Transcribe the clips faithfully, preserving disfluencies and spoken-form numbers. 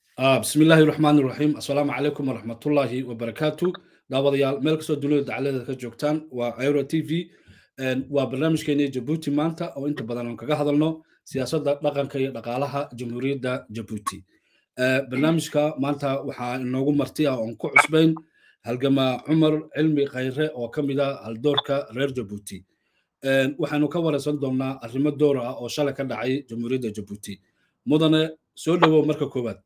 آه بسم الله الرحمن الرحيم السلام عليكم ورحمة الله وبركاته داوديال ملك سو دولة دعالة كجوكتان وأيرو تي في وبرنامج كيني جيبوتي مانتا أو أنت بدنا كجا هذلنا سياسة دقن كي دقالها جمهورية دا جيبوتي آه برنامج كا مانتا وحا نوجو مرتيا أنكو عسبين هالجما عمر علمي غيره وكمدا هالدوركا غير جيبوتي آه وحنا كورا صندوقنا الرماد دورة أو شلك دعي جمهورية جيبوتي مدن سودو مركب كوبات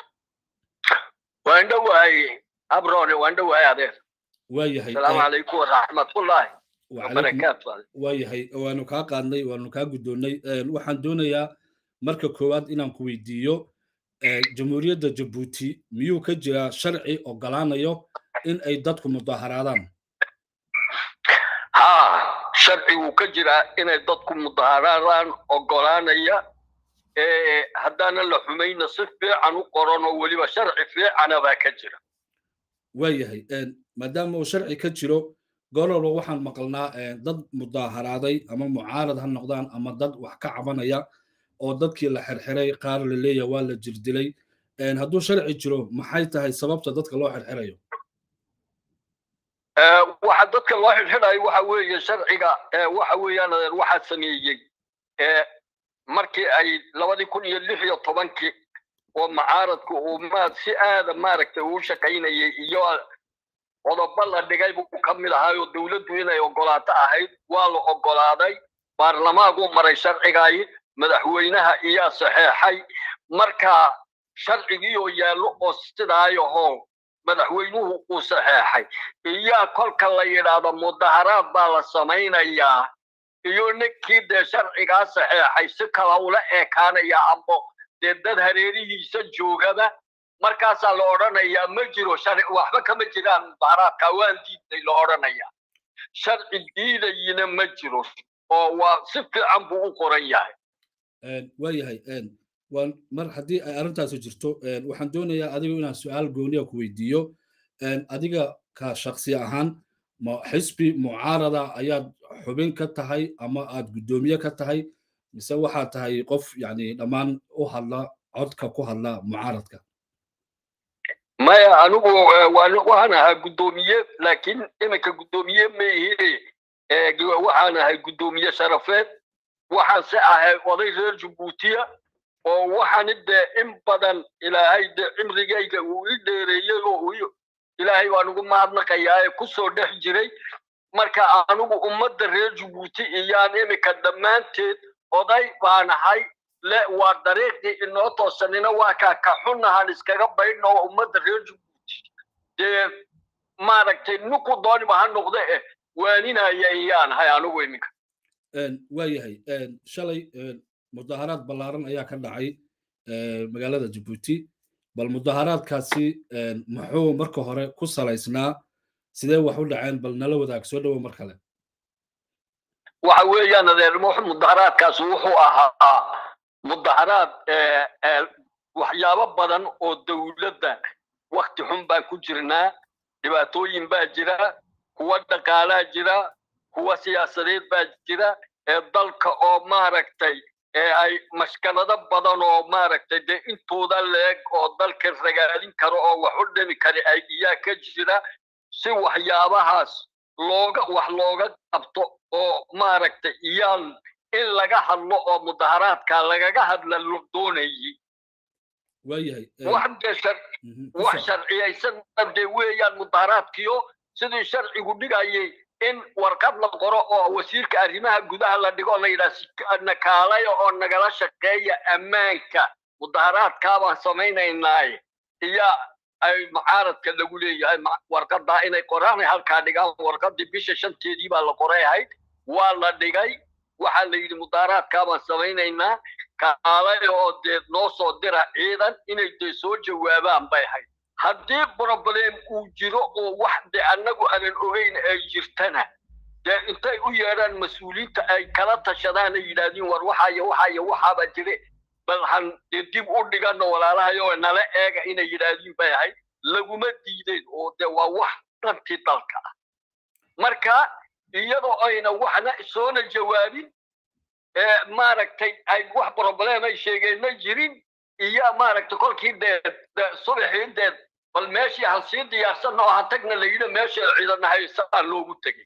وين دواي أبروني وين دواي هذا waayahay السلام عليكم ورحمة الله وعليكم وبركاته waayahay waanu kaa qaadnay waanu kaa guddoonnay waxaan doonayaa marka koowaad inaan ku weydiiyo jamhuuriyadda jabuuti miyuu ka jiraa sharci ogolaanayo in ay dadku mudaharaadaan ها شرعي وكجرا إن ضدكم مظاهران ogolaanaya ee haddana la xumayna si fiican u qoran oo waliba sharci fiican baa ka jira waayahay maadaama uu sharci ka jiro gololba waxaan maqalnaa dad mudaharaaday ama mucaarad ha noqdaan ama dad wax ka cabanaya oo dadkii la xirxiray qaar la leeyahay waa la jirdilay hadduu sharci jiro maxay tahay sababta dadka loo xirxirayo waxa dadka loo xirxirayo waxa weeye sharciga waxa weeyaan waxa sameeyay markii ay labadi kun iyo lix iyo tobankii oo mucaaradku uu ma si aad maaragtay uu shaqaynayay iyo qodobo la dhigay buu ka mid ahaa oo dawladdu inay ogolaato ahayd waa la ogolaaday baarlamaanku maray sharcigaay madaxweynaha iyo saxeexay marka sharcigii oo yaalo oo sidaayo hoo madaxweynuhu uu saxeexay iyo kolka la yiraahdo mudaharaad baa la samaynayaa iyo ninkii de sharcigaa saxeexay si kala ula eekaanaya amba dee dad hareerihiisa joogaba markaasaa la odhanayaa ma jiro sharci waxba kama jiraan mudaharaadka waan diidnay la odhanayaa sharci diidayina ma jiro oo waa si fiican buu u qoran yahay waayahay waan mar haddii ay arrintaasi jirto waxaan doonayaa adigu inaan su-aal gooniya ku weydiiyo adiga ka shakhsi ahaan ma xisbi mucaarada ayaad xubin ka tahay ama aad guddoomiye ka tahay mise waxaad tahay qof yani dhammaan u hadla codka ku hadla mucaaradka maya anigu waxaan ahaa guddoomiye laakiin iminka guddoomiye ma ihi waxaan ahay guddoomiye sharafeed waxaan se ahay oday reer jabuutiya oo waxaan de in badan ilaahay de cimrigayga uu i dheereeyey oo ilaahay waan ugu mahadnaqayaa ee ku soo dhex jiray marka anigu ummadda reer jabuuti iyaan iminka dhammaanteed oday baan ahay le waa dariiqdii inoo toosanina waa kaa ka xunahan iskaga baydhno ummadda reer jabuuti dee maaragtay nuku dooniba ha noqde eh waaninaya iyaan ahay anigu iminka waayahay shalay mudaharaad ballaaran ayaa ka dhacay magaalada jabuuti bal mudaharaadkaasi muxuu marka hore ku salaysnaa sidee wax u dhaceen bal nala wadaag soo dhowo mar kale waxa weeyaan adeer mudaharaadkaas wuxuu ahaa mudaharaad waxyaabo badan oo dawladda waqti xun baan ku jirnaa dhibaatooyin baa jira kuwa dhaqaalaa jira kuwa siyaasadeed baa jira ee dalka oo maaragtay ee ay mashkalado badan oo maaragtay de intooda leeg oo dalka ragaadin karo oo wax u dhimi kara ay iyaa ka jira si waxyaabahaas looga wax looga qabto oo maaragtay iyaan in laga hadlo oo mudaharaadka lagaga hadla loo doonayay waayahay wax deeshan wax sharciyaysan de weeyaan mudaharaadkiyo sidii sharcigu dhigayay in warqad la qoro oo wasiirka arrimaha gudaha la dhigo la yiraahdo nakaalay oo nagala shaqeeya ammaanka mudaharaadka baan samaynaynaa iyo ay mucaaradka lagu leeyahay warqadda inay qoraan halka dhigaan warqadii bisha shanteedii baa la qoray waa la dhigay waxa la yiri mudaharaadka baan samaynaynaa kaalay oo deed noo soo dira ciidan inay de soo jawaabaan bay ahayd haddii problem uu jiro oo wax de annagu aanan ogeyn ay jirtana de intay u yeedhaan mas-uuliyiinta ay kala tashadaan ay yidhaahdeen war waxaayo waxaayo waxaaba jire bal han dib u dhigano walaalahayo nala eega inay yidhaahdeen bay ahayd laguma diideen oo de waa wax dhantii dalka ah marka iyadoo ayna waxna soona jawaabin ee maaragtay ay wax problem ay sheegeen ma jirin iyo maaragtay kolkii dee subaxii dee bal meeshii hal sii diyaarsan oo ha tagna la yidhi meesha ciidan haysaa loogu tegey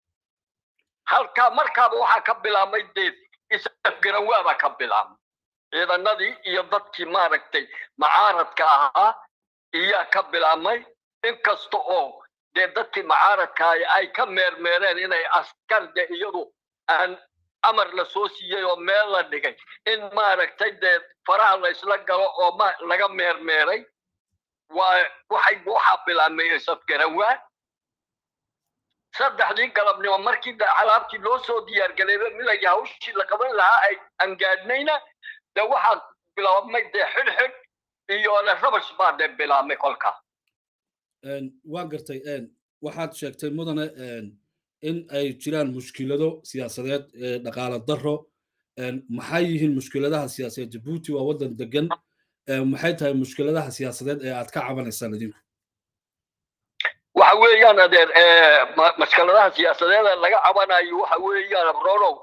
halkaa markaaba waxaa ka bilaabmay dee isafgaranwaa baa ka bilaabmay ciidanadii iyo dadkii maaragtay macaaradka ahaa iyaa ka bilaabmay inkasta oo dee dadkii macaaradka ay ka meermeereen inay askar de iyadu aan amar la soo siiyey oo meel la dhigay in maaragtay dee faraha la isla galo oo laga meermeeray waa waxay waxaa bilaabmay isafgaranwaa saddexdii galabnimo markii alaabtii loo soo diyaargalayba milayga hawshii la qaban lahaa ay angaadhnayna dee waxaa bilaabmay dee xidhxidh iyo rabash baa dee bilaabmay kolkaa waan gartay waxaad sheegtay mudane in ay jiraan mushkilado siyaasadeed ee dhaqaale darro maxay yihiin mushkiladaha siyaasadeed jabuuti waa waddan degan maxay tahay mushkiladaha siyaasadeed ee aad ka cabanaysaan idinku waxa weeyaan adeer mushkiladaha siyaasadeed ee laga cabanayo waxa weeyaan abronow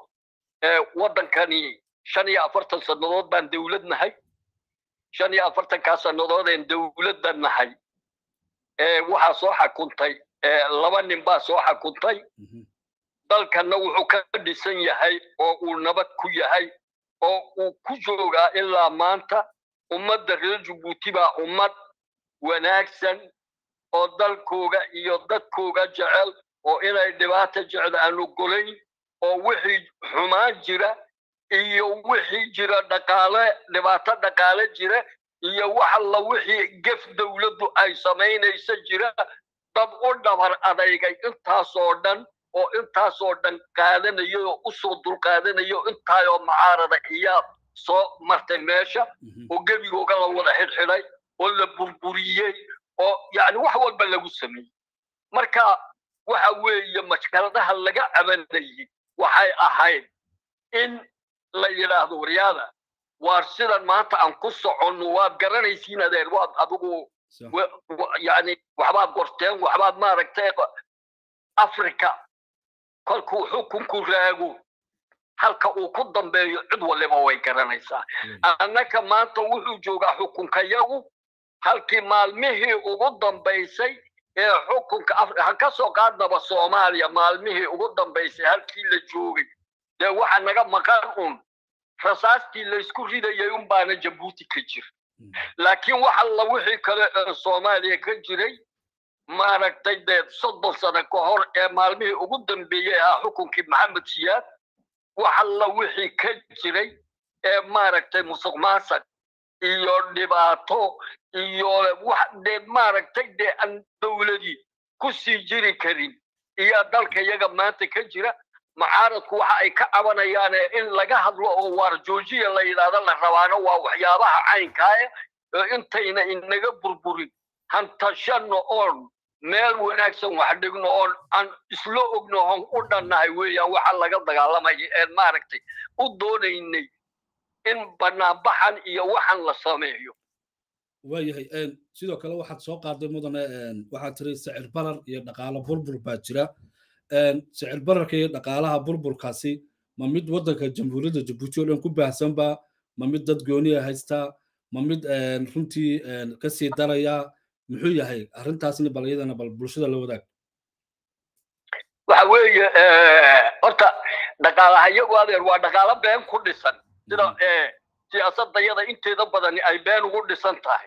waddankani shan iyo afartan sannadood baan dawlad nahay shan iyo afartankaa sannadood een dawladda nahay waxaa soo xakuntay laba nin baa soo xakuntay dalkanna wuxuu ka dhisan yahay oo uu nabad ku yahay oo uu ku joogaa ilaa maanta ummadda reer jabuuti baa ummad wanaagsan oo dalkooga iyo dadkooga jecel oo inay dhibaato jecel aan ogolayn oo wixii xumaan jira iyo wixii jira dhaqaale dhibaato dhaqaale jira iyo wax alla wixii gef dawladdu ay samaynaysa jira dad u dhabar adeygay intaasoo dhan oo intaasoo dhan qaadanayo oo u soo dulqaadanayo intaayoo macaarada iyaa soo martay meesha oo gebigooga la wada xidhxidhay oo la burburiyey oo yani wax walba lagu sameeyey marka waxa weeye mashkaladaha laga cabanayay waxay ahayd in la yidhaahdo waryaada waar sidan maanta aan ku soconno waad garanaysiin adeer waad adigu yani waxbaad qorteen waxbaad maaragtay africa kolkuu xukunku raago halka uu ku dambeeyo cid waliba way garanaysaa annaka maanta wuxuu joogaa xukunkayagu halkii maalmihii ugu dambaysay ee xukunka ha ka soo qaadnaba soomaaliya maalmihii ugu dambaysay halkii la joogay dee waxa naga maqan un rasaastii laysku ridayay un baana jabuuti ka jir laakiin wax alla wixii kale ee soomaaliya ka jiray maaragtay dee soddon sano ka hor ee maalmihii ugu dambeeyey ahaa xukunkii maxamed siyaad wax alla wixii ka jiray ee maaragtay musuq maasuq iyo dhibaato iyo wax dee maaragtay dee aan dawladii ku sii jiri karin iyo dalka iyaga maanta ka jira macaaradku waxa ay ka cabanayaan in laga hadlo oo waar joojiya la yidhaahdo la rabaano waa waxyaabaha caynkaa ee intayna inaga burburin hantashanno oon meel wanaagsan wax dhigno oon aan isla ogno oon u dhannahay weeyaan waxa laga dagaalamaya ee maaragtay u doonaynay in banaanbaxan iyo waxan la sameeyo waayahay sidoo kale waxaad soo qaaday mudane waxaad tiri sicir barar iyo dhaqaalo burbur baa jira sicir bararka iyo dhaqaalaha burburkaasi ma mid waddanka jamhuuriyadda jabuuti oo dhan ku baahsanba ma mid dad gooniya haystaa ma mid runtii kasii daraya muxuu yahay arrintaasna bal iyadana bal bulshada la wadaag waxa weeye horta dhaqaalaha iyagu adeer waa dhaqaalo been ku dhisan sida siyaasadayada inteeda badani ay been ugu dhisan tahay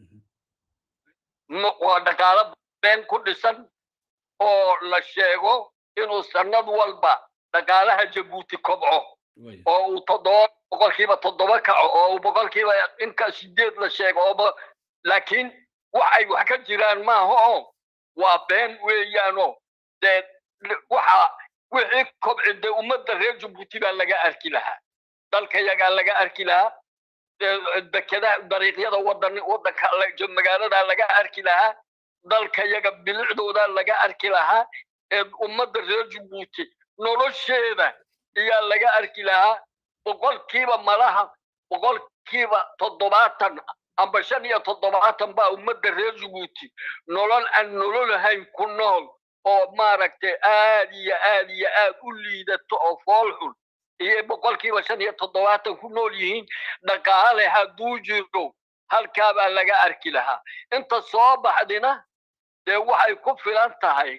waa dhaqaalo been ku dhisan oo la sheego inuu sanad walba dhaqaalaha jabuuti kobco oo uu toddoba boqolkiiba toddoba kaco oo uu boqolkiiba inka sideed la sheego oo laakiin wax ay wax ka jiraan maaha oo waa been weeyaanoo dee waxa wixii kobci dee ummadda reer jabuuti baa laga arki lahaa dalka yagaa laga arki lahaa dekedaha dariiqyada wadan waddanka magaalada laga arki lahaa dalka yaga bilicdooda laga arki lahaa ee ummadda reer jabuuti nolosheeda ayaa laga arki lahaa boqolkiiba malaha boqolkiiba toddobaatan amba shan iyo toddobaatan baa ummadda reer jabuuti nolol aan nololahayn ku nool oo maaragtay aad iyo aad iyo aad u liidato oo fool xun iyo boqolkiiba shan iyo toddobaatan ku nool yihiin dhaqaale hadduu jiro halkaa baa laga arki lahaa inta soo baxdina dee waxay ku filan tahay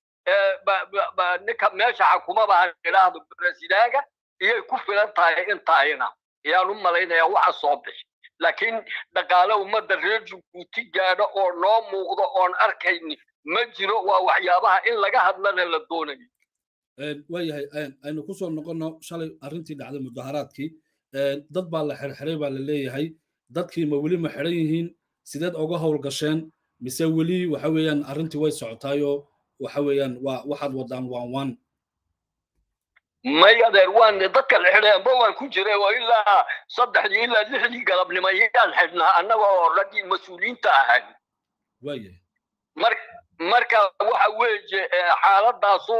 ninka meesha xakumaba ha idhaahdo brasidaga iyay ku filan tahay intaayna ayaan u malaynayaa waxa soo bixi laakiin dhaqaale ummadda reer Jabuuti gaadho oo noo muuqdo oon arkayni ma jiro waa waxyaabaha in laga hadlana la doonayo waayahay aynu ku soo noqono shalay arrintii dhacday mudaharaadkii dad baa la xirxiray baa la leeyahay dadkii ma weli ma xiran yihiin sideed uga howlgasheen mise weli waxa weeyaan arrintii way socotaayoo waxa weeyaan waa waxaad wadaan waan waan may adeer waan dadka la xidheenba waan ku jiray oo ilaa saddexdii ilaa lixdii galabnimo ayaan xidhnaa annaga oo raggii mas-uuliyiinta ahayn waayahay mar marka waxa weeye xaaladaasu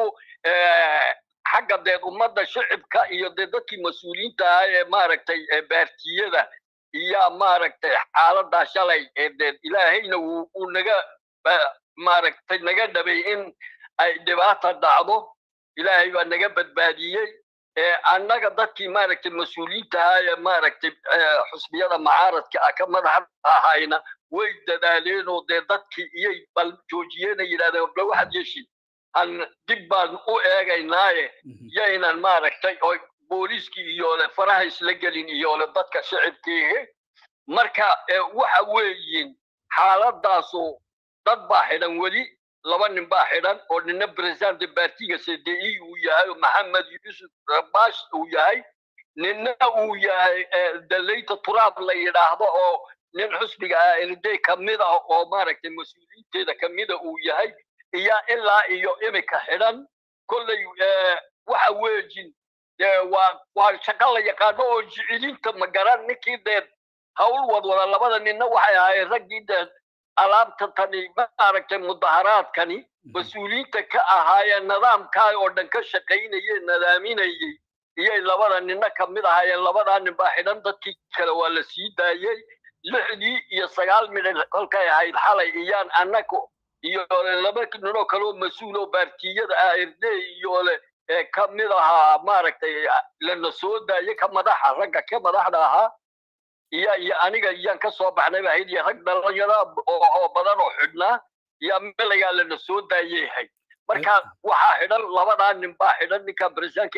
xagga deed ummadda shicibka iyo dee dadkii mas-uuliyiinta ah ee maaragtay baartiyada iyo maaragtay xaaladaa shalay ee deed ilaahayna uu naga maaragtay naga dhabay in ay dhibaata dhacdo ilaahay baa naga badbaadiyey annaga dadkii maaragtay mas-uuliyiinta ah ee maaragtay xusbiyada mucaaradka ah ka madaxda ahayna way dadaaleen oo dee dadkii iyay bal joojiyeenay yidhahdeen bal waxaad yeeshin aan dib baan u eegaynaaye yaynan maaragtay oo booliiskii iyo le faraha isla gelin iyo le dadka shicibkii marka waxa weeyiin xaaladaasu dad baa xidhan weli laba nin baa xidhan oo nina presidente baartiga C D I uu yahay maxamed yuusuf rabash uu yahay nina uu yahay dalayta turaab la yidhaahdo oo nin xusbiga ah ilday kamid ah oo maaragtay mas-uuliyiinteeda kamida uu yahay iyo ilaa iyo imika xidhan kolley waxa weejin waa waa shaqo la yaqaano oo jicilinta magaran ninkii deed hawl wadwada labada ninna waxay ahaayeen raggii deed alaabta tani maaragtay mudaharaadkani mas-uuliyiinta ka ahaayeen nidaamkaa oo dhan ka shaqaynayay nadaaminayay iyay labada ninna kamid ahaayeen labadaa nin baa xidhan dadkii kale waa la sii daayey lixdii iyo sagaal midhan kolkay ahayd xalay iyaan annagu iyo laba ninoo kaloo mas-uul oo baartiyada ah erde iyo le kamid ahaa maaragtay lana soo daayay ka madaxa ragga ka madaxda ahaa iyo iyo aniga iyaan ka soo baxnay baa ahayd iyo rag dhalinyaro oo badan oo xidhnaa iyo melagaa lana soo daayeyahay marka waxaa xidhan labadaa nin baa xidhan ninka bresidanka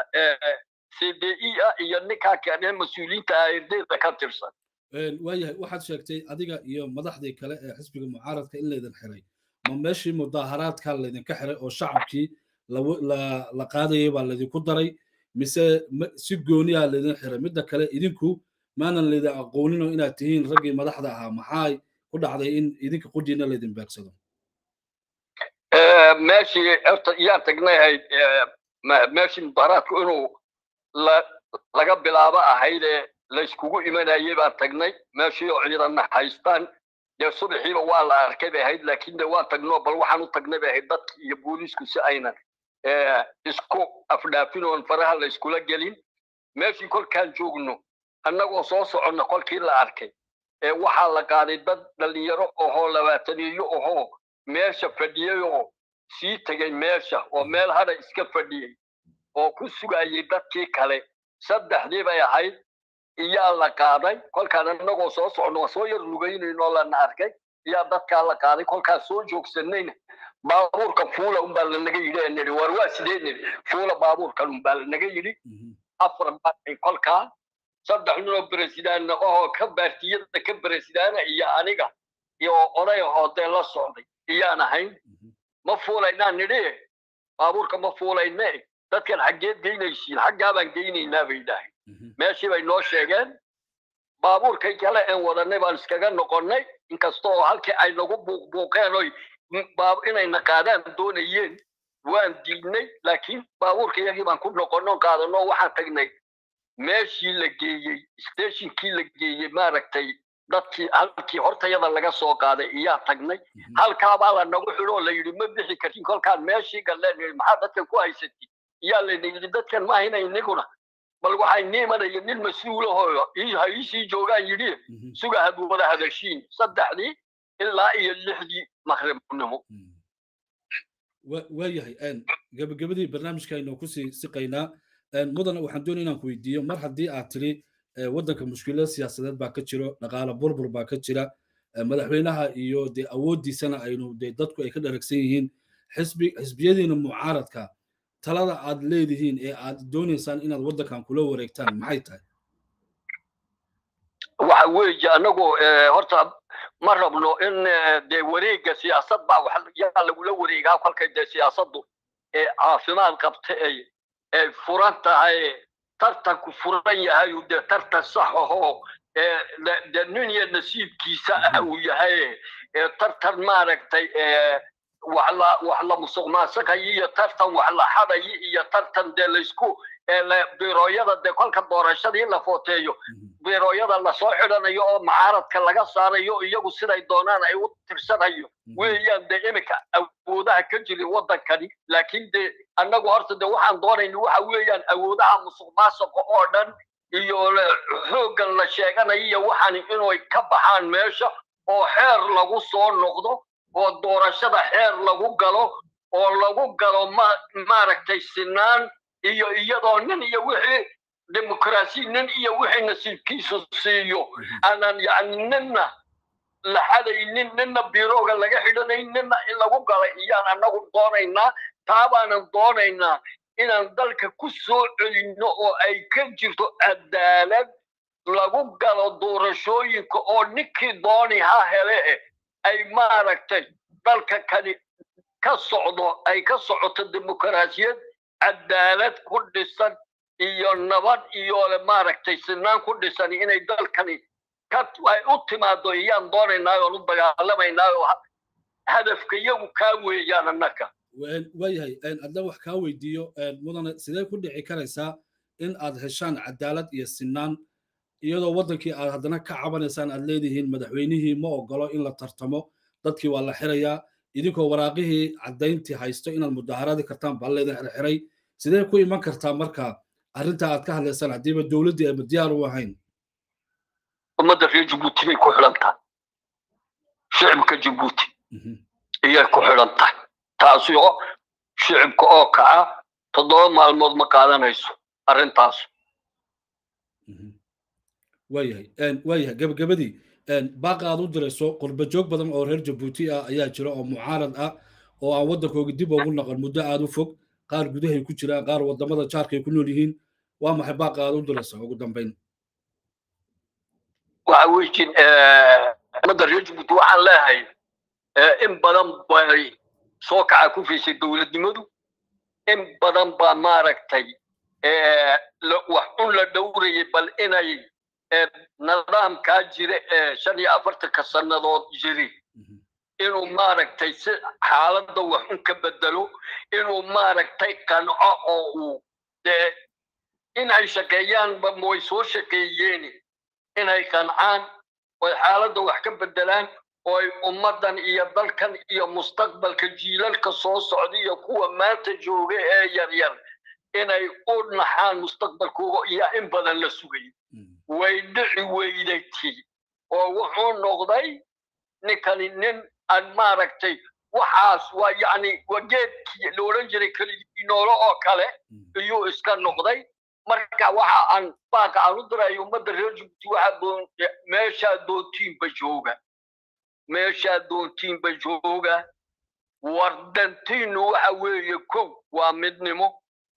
C D I ah iyo ninkaa kane mas-uuliyiinta ah erdeeda ka tirsan waayahay waxaad sheegtay adiga iyo madaxdii kale ee xisbiga mucaaradka in laydin xiray ma meeshii mudaharaadka laydinka xiray oo shacabkii la qaadayay baa laydinku daray mise si gooni ah laydin xiray midda kale idinku maanan laydin aqoonino inaad tihiin raggii madaxda ahaa maxay ku dhacday in idinka qudiina laydin beegsado meeshii yaa tagnayd meeshii mudaharaadku inuu laga bilaabo ahaydee layskugu imanayay baan tagnay meeshii oo ciidanna haystaan dee subaxiiba waa la arkay bay ahayd laakiin de waan tagnoo bal waxaan u tagnay bay ahayd dadki iyo booliisku si aynan isku afdhaafin oon faraha la iskula gelin meeshii kolkaan joogno annagoo soo soconna kolkii la arkay waxaa la qaaday dad dhalinyaro ohoo labaataniyo ohoo meesha fadhiyey oo sii tegay meesha oo meel hadha iska fadhiyey oo ku sugayay dadkii kale saddexdii bay ahayd iyaa la qaaday kolkaan annagoo soo socno soo yar lugaynayno lana arkay iyaa dadkaa la qaaday kolkaan soo joogsanayna baabuurka fuula unbaa lanaga yidhi nidhi war waa sidee nidhi fuula baabuurkan unbaa lanaga yidhi afar baa kolkaa saddex ninoo bresidaanna oo ka baartiyada ka bresidaana iyo aniga iyo oday oo dee la socday iyaan ahayn ma fuulaynaan nidhi baabuurka ma fuulayne dadkan xaggeed geynaysiin xaggaa baan geynaynaa bay dhahay meeshii bay noo sheegeen baabuurkay kale een wadanay baan iskaga noqonnay inkastoo halkii ay nagu buuqbuuqeen oy inayna qaadaan doonayeen waan diidnay laakiin baabuurka iyagii baan ku noqonno qaadanoo waxaan tagnay meeshii la geeyey stationkii la geeyey maaragtay dadkii halkii hortayada laga soo qaaday iyaa tagnay halkaabaa la nagu xidhoo la yidhi ma bixi kartin kolkaan meeshii galleen maxaa dadkan ku haysatid iyaa layna yidhi dadkan ma hayna iniguna bal waxay niimanaya nin mas-uulahoo ha iisii joogaan yidhi suga had wada hadashiin saddexdii ilaa iyo lixdii maqribnimo waayahay gabagabadii barnaamijkaaynu kusii siqaynaa mudana waxaan doonaya inaan ku weydiiyo mar haddii aad tiri waddanka mushkilada siyaasadeed baa ka jiro dhaqaale burbur baa ka jira madaxweynaha iyo dee awooddiisana aynu dee dadku ay ka dharagsan yihiin xisbi xisbiyadiina mucaaradka talada aad leedihiin ee aad doonaysaan inaad waddankan kula wareegtaan maxay tahay waxa weeye anagu horta ma rabno in dee wareegga siyaasad baa wax yaa lagula wareegaa kolkay dee siyaasaddu ee caafimaad qabta ay ay furan tahay tartanku furan yahay dee tartan sax ahoo dee nin iyo nasiibkiisa uu yahay ee tartan maaragtay wax la wax la musuq maasuqay iyo tartan wax la xaday iyo tartan dee laysku beerooyada dee kolka doorashadii la footeeyo beerooyada la soo xidhanayo oo mucaaradka laga saarayo iyagu siday doonaan ay u tirsanayo weeyaan dee imika awoodaha ka jirin waddankani laakiin dee annagu horta dee waxaan doonayna waxa weeyaan awoodaha musuq maasuqa oo dhan iyo xooggan la sheeganayo iyo waxaan inay ka baxaan meesha oo xeer lagu soo noqdo oo doorashada xeer lagu galo oo lagu galo maaragtay sinaan iyo iyadoo nin iyo wixii dimuqraasi nin iyo wixii nasiibkiisu siiyo aanan yacni ninna la xadaynin ninna biirooga laga xidhanayn ninna in lagu galay iyaan annagu doonaynaa taa baanan doonaynaa inaan dalka ku soo celinno oo ay ka jirto cadaalad lagu galo doorashooyinka oo ninkii dooni ha hele ay maaragtay dalka kani ka socdo ay ka socoto dimuqraasiyad cadaalad ku dhisan iyo nabad iyo maaragtay sinaan ku dhisan inay dalkani ka ay u timaado iyaan doonaynaa oo u dagaalamaynaa oo hadafka iyagu kaa weeyaan annaka waayahay haddaan wax kaa weydiiyo mudane sidee ku dhici karaysaa in aad heshaan cadaalad iyo sinaan iyadoo waddankii aad haddana ka cabanaysaan aad leedihiin madaxweynihii ma ogolo in la tartamo dadkii waa la xirayaa idinkoo waraaqihii caddayntii haysto inaad mudaaharaadi kartaan baa leedin xirxiray sidee ku iman kartaa marka arrinta aad ka hadlaysaan haddiiba dowladdii ayba diyaar u ahayn ummadda reer jabuuti bay ku xidhan tahay shicibka jabuuti iyay ku xidhan tahay taasi oo shicibka oo kaca toddoba maalmood ma qaadanayso arrintaas waayahay waayahay gabagabadii baaqa aad u dirayso qurba joog badan oo reer jabuuti ah ayaa jira oo mucaarad ah oo aan waddankooga dib ugu noqon muddo aad u fog qaar gudahay ku jiraan qaar waddamada jaarkay ku nool yihiin waa maxay baaqa aad u diraysa ugu dambayn waxa weejin ummadda reer jabuuti waxaan leeyahay in badan bay soo kaca ku fiisay dowladnimadu in badan baa maaragtay wax un la dhowrayay bal inay nidaamkaa jira ee shan iyo afartanka sannadood jiri inuu maaragtay si xaaladda wax un ka bedelo inuu maaragtay qanco oo uu dee inay shaqeeyaanba way soo shaqeeyeen inay qancaan oo xaaladda wax ka bedelaan oo ay ummaddan iyo dalkan iyo mustaqbalka jiilalka soo socda iyo kuwa maanta jooga ee yaryar inay u naxaan mustaqbalkooga iyo in badan la sugay way dhici weydatay oo wuxuu noqday ninkani nin aan maaragtay waxaas waa yacni waa geedkii la odhan jiray keligii noolo oo kale ayuu iska noqday marka waxa aan baaqa aan u dirayo ummadda reer jabuuti waxaa doon meeshaa doontiinba jooga meeshaa doontiinba jooga wardantiinnu waxa weeye kow waa midnimo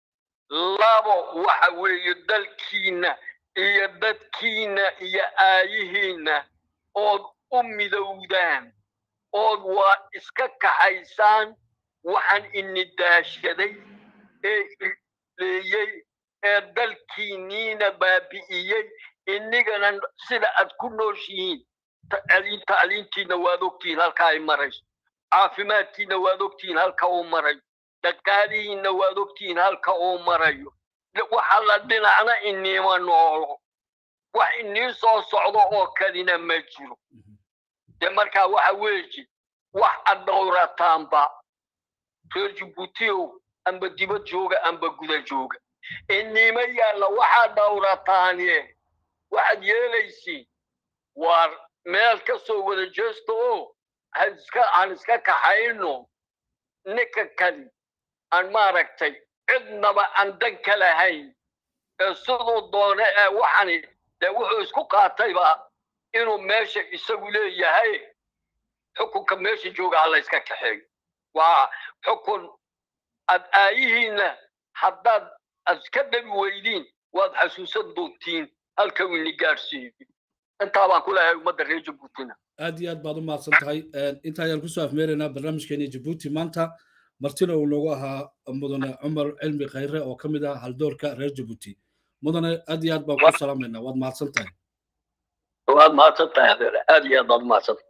labo waxa weeye dalkiinna iyo dadkiinna iyo aayihiinna ood u midowdaan ood waa iska kaxaysaan waxaan ini daashaday ee leeyey ee dalkiinniina baabi'iyey inigana sida aad ku nooshihiin tacliintiina waad ogtihiin halka ay marayso caafimaadkiina waad ogtihiin halka uu marayo dhaqaalihiina waad ogtihiin halka uu marayo waxa la dhinacna iniima noolo wax inii soo socdo oo kalina ma jiro dee markaa waxa weeji wax ad dhowrataanba reer jabuutiyow amba dibad jooga amba guda jooga iniima yaalla waxaad dhowrataanye waxaad yeelaysiin waar meel ka soo wada jeesto oo aan iska kaxayno ninka kali aan maaragtay cidnaba aan dan ka lahayn siduu doone ee waxani dee wuxuu isku qaatayba inuu meesha isagu leeyahay xukunka meesha jooga ha la iska kaxeeyo waa xukun ad aayihiinna haddaad ad iska dhabi weydiin waad xasuusan doontiin halka uu ni gaarsiiyo intaa baan ku leeyahay ummadda reer jabuutina aad iyo aad baad u mahadsan tahay inta ayaan kusoo afmeeraynaa barnaamijkeeni jabuuti maanta martina uu noogu ahaa mudane cumar cilmi khayre oo ka mid ah haldoorka reer jabuuti mudane aad iyo aad baan ku salaamaynaa waad mahadsan tahay waad mahadsan tahay aad iyo aad baad mahadsan